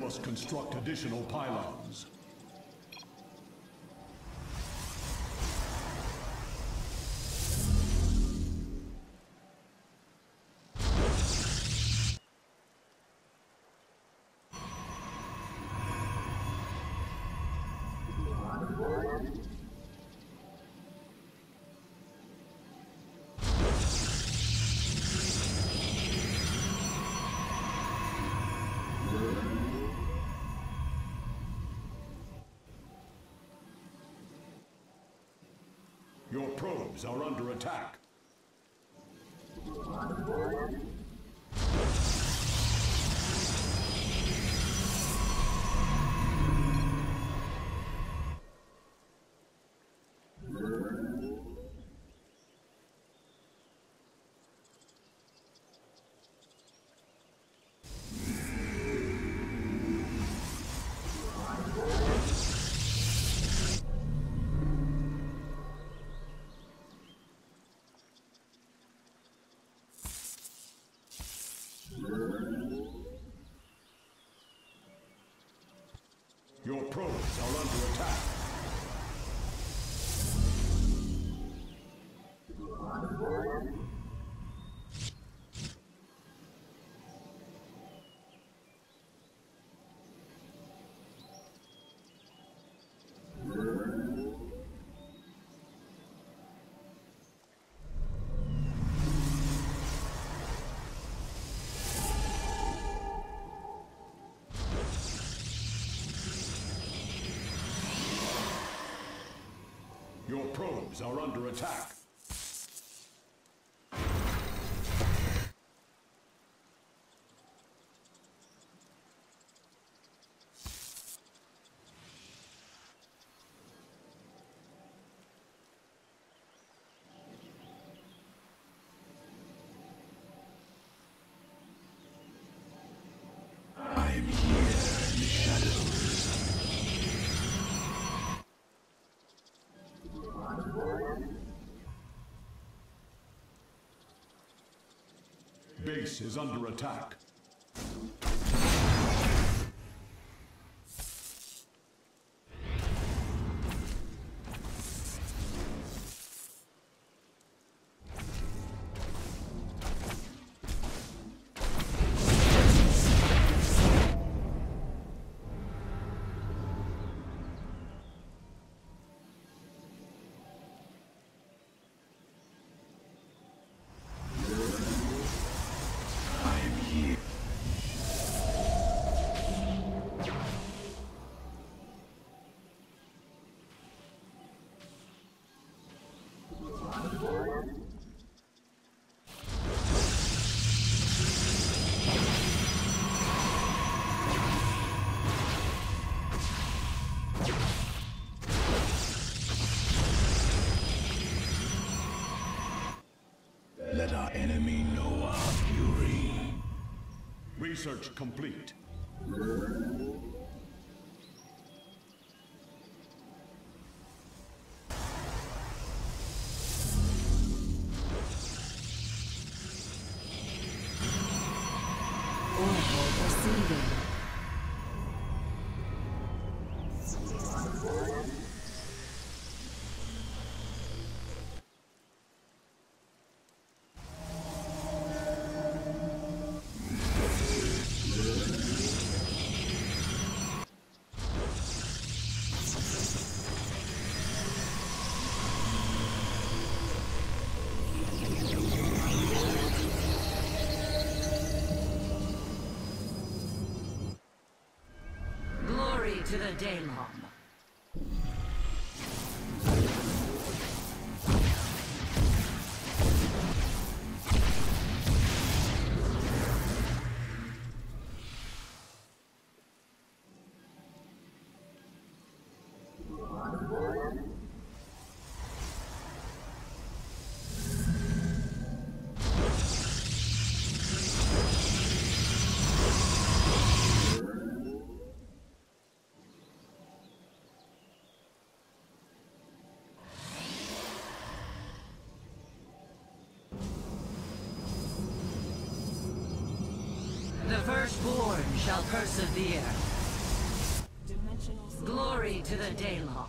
must construct additional pylons. Your probes are under attack. Your probes are under attack. Your probes are under attack. I'm here in the shadows. Base is under attack. Let our enemy know our fury. Research complete. Oracle receiving. To the Daylon. The firstborn shall persevere. Glory to the Daylong.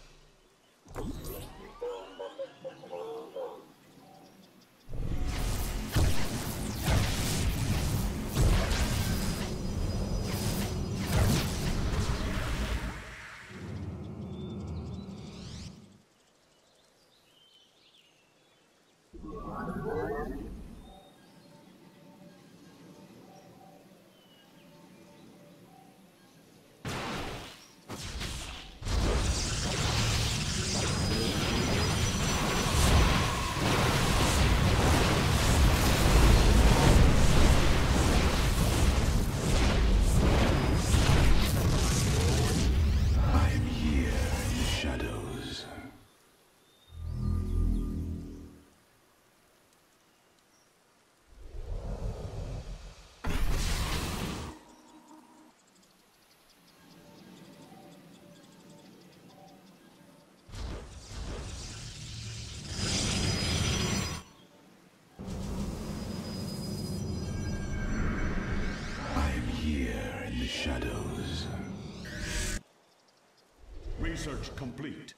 Shadows. Research complete.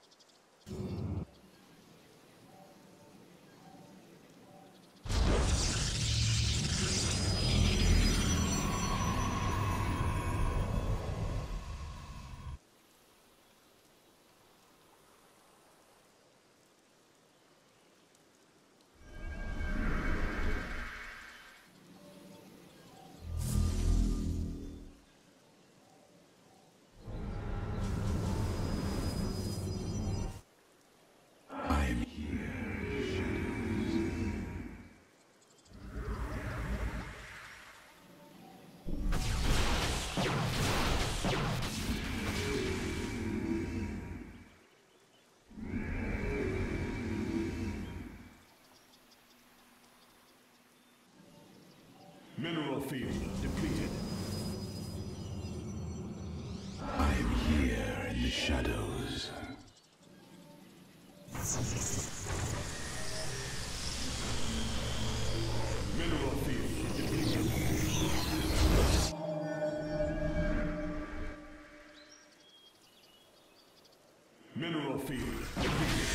Mineral field depleted. I'm here in the shadows. Mineral field depleted. Mineral field depleted.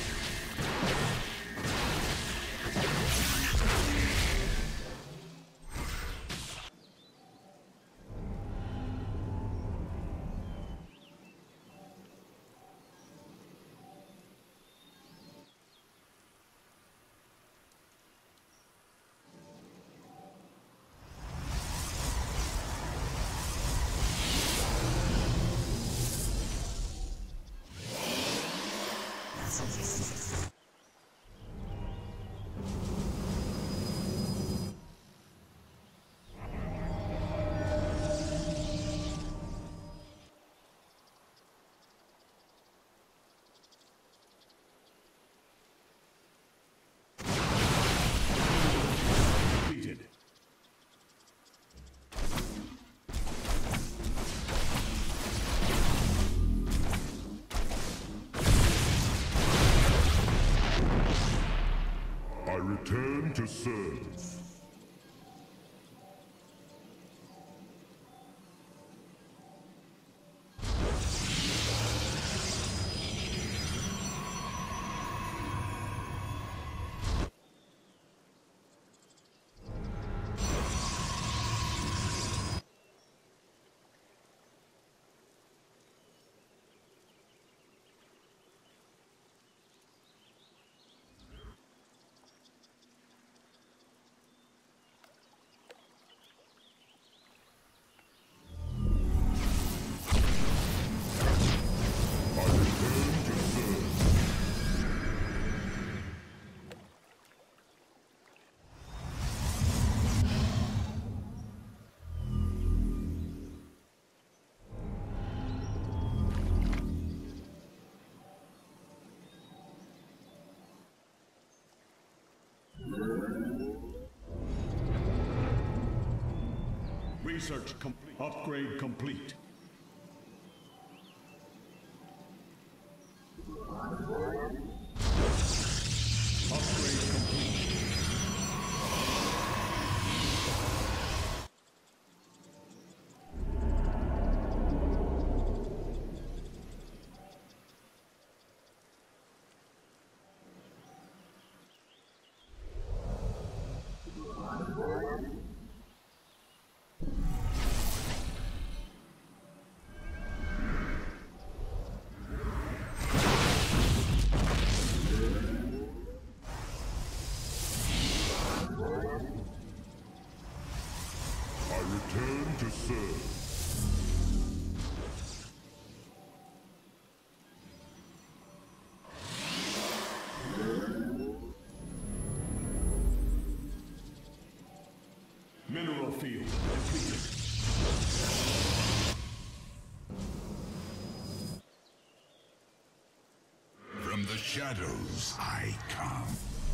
I return to serve. Research complete. Upgrade complete. Upgrade complete. return to serve. Mineral field depleted. From the shadows I come.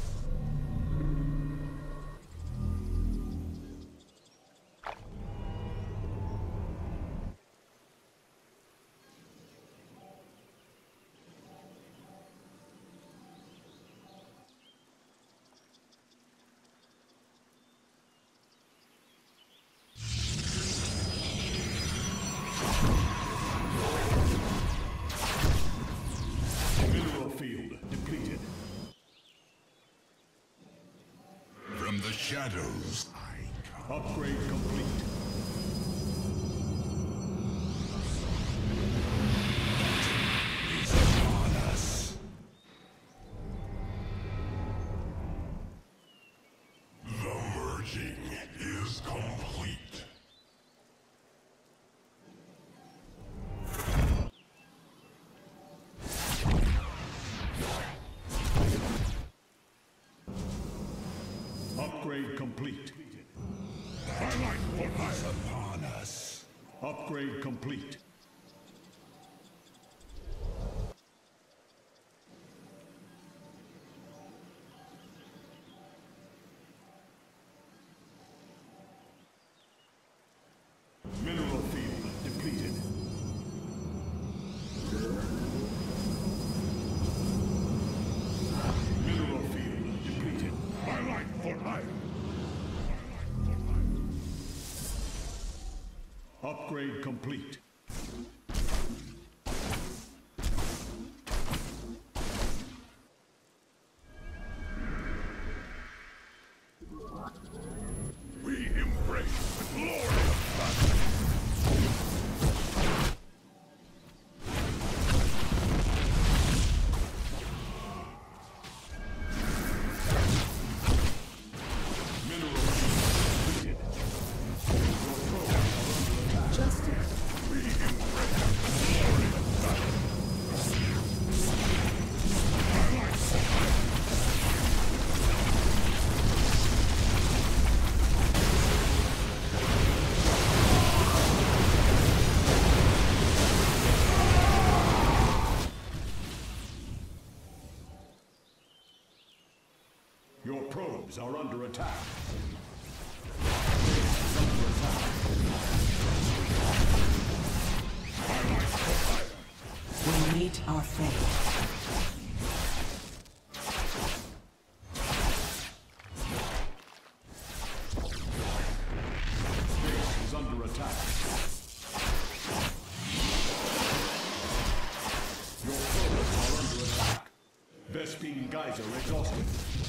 From the shadows I come. Upgrade complete. Is upon us. The merging is complete. Upgrade complete. Twilight is upon us. Upgrade complete. Mineral field depleted. Mineral field depleted. Twilight for iron. Upgrade complete. We embrace the glory of battle. Mineral field depleted. Your probes are under attack. We meet our fate. Base is under attack. Your probes are under attack. Vespene Geyser exhausted.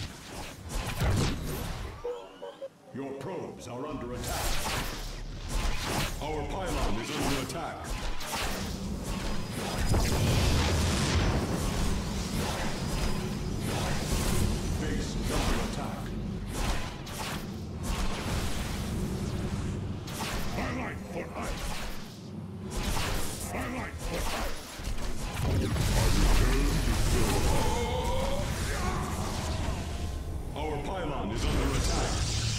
Your probes are under attack. Our pylon is under attack. Base is under attack. Twilight for iron. Twilight for iron. Our pylon is under attack.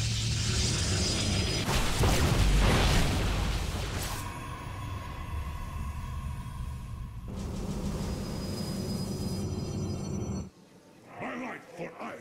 Twilight for iron.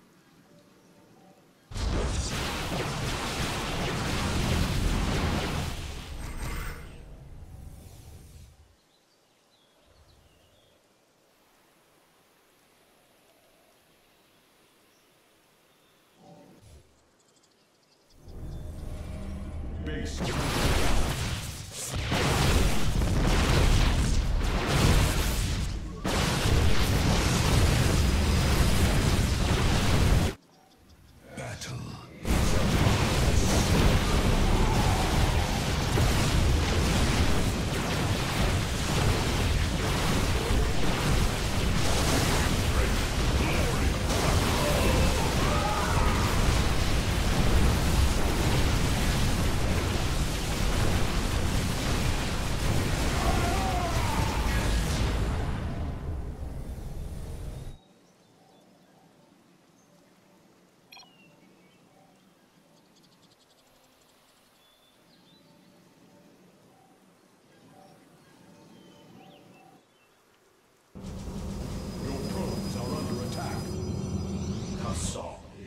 Base is under attack. Battle.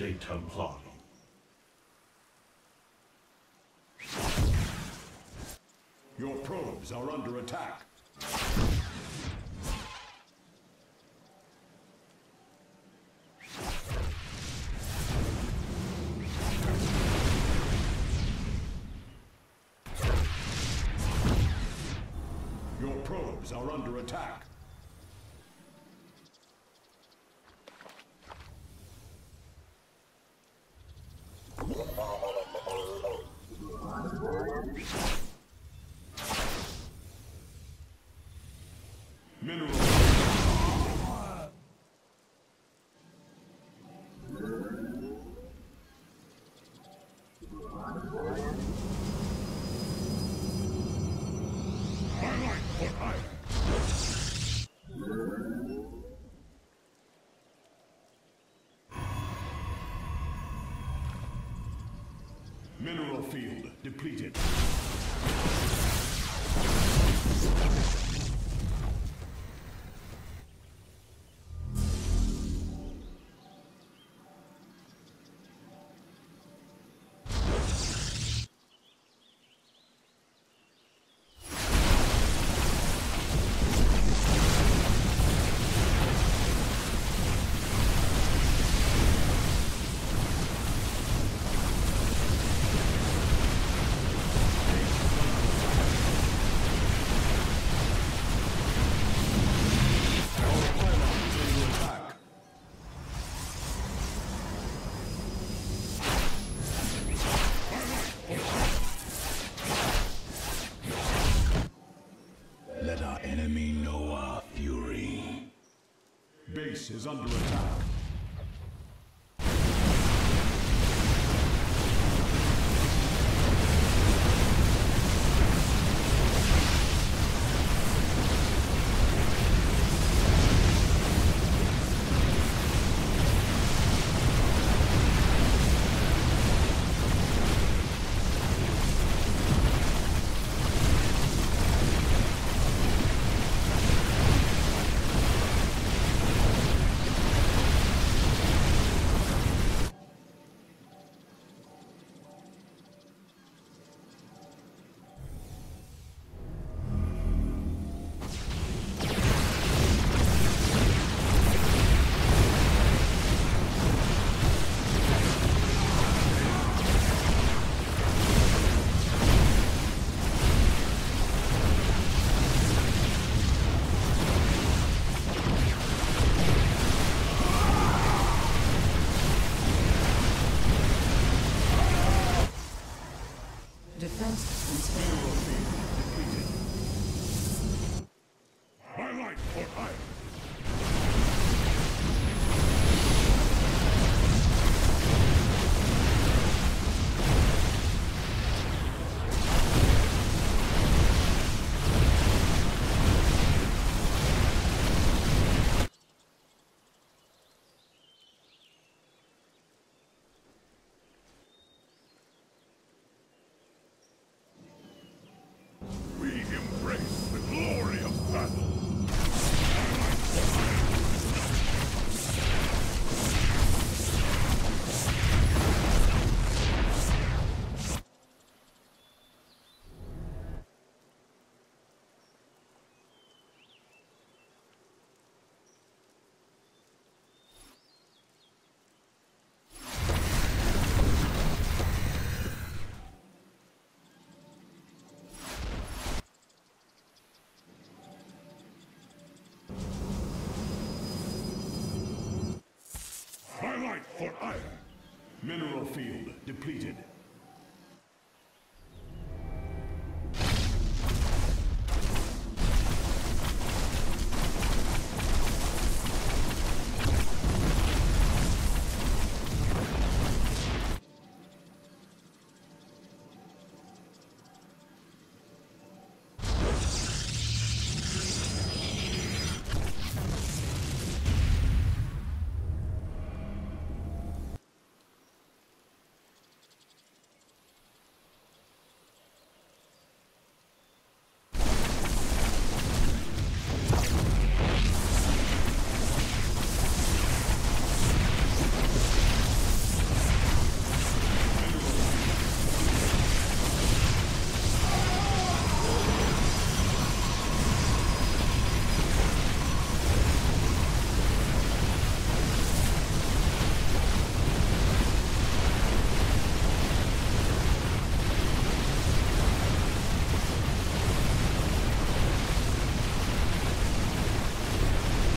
Data plot. Your probes are under attack. Your probes are under attack. Mineral. Mineral field depleted. Let our enemy know our fury. Base is under attack. Defense systems failed. Highlight for hire. We embrace the glory of battle. Highlight for iron. Mineral field depleted.